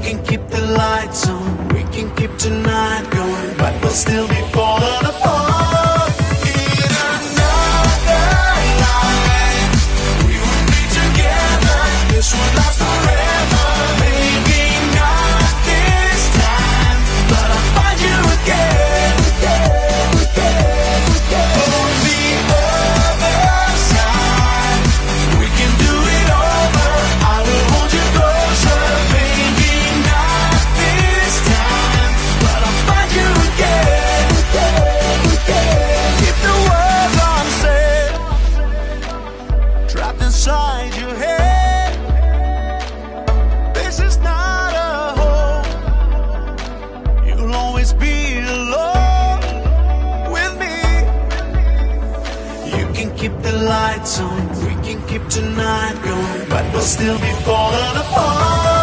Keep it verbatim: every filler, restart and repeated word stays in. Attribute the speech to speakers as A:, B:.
A: can keep the lights on, we can keep tonight going, but we'll still be falling apart. In another life, we would be together. This would last forever. Maybe not this time, but I'll find you again, again, again, again. On the other side, we can do it over. I will hold you closer. Maybe not this time, but I'll find you again, again, again. Keep the words unsaid, trapped inside your head. This is not a home. You'll always be alone with me. You can keep the lights on, we can keep tonight going, but we'll still be falling apart.